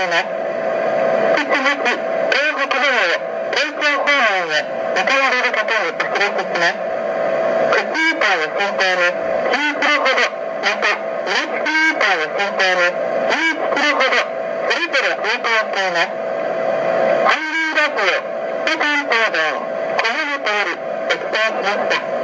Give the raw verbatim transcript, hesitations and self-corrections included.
ます。引き続き、東北道路、東京方面へ向かわれる方にお知らせします。口イーターを先頭にじゅっキロほど、また、インチキイーターを先頭にじゅういちキロほど、それぞれ運行しています。韓流ラジオ、北関東道、小物通り、お伝えしました。